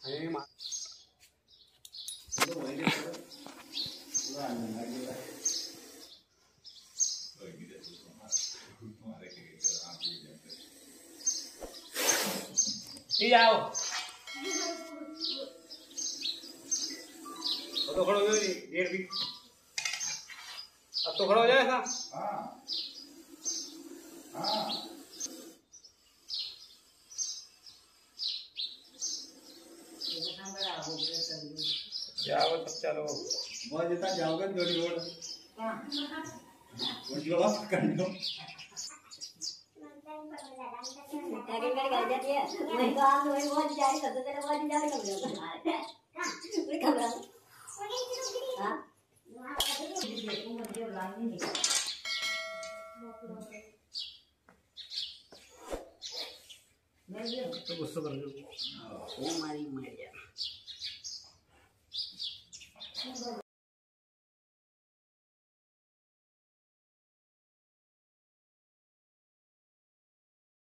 जाओ तो खड़ो हो जाओ डेढ़ भी अब तो खड़ा हो जाए ऐसा। हाँ हाँ जाओ तब चलो बहुत जितना जाओगे थोड़ी और जोड़ा पकड़ लो आगे कर कर जाती है मैं तो आप वही बहुत जारी करते तेरे बहुत जारी कर दो कोई खबर हां तो गुस्सा कर लो वो मारी मर गया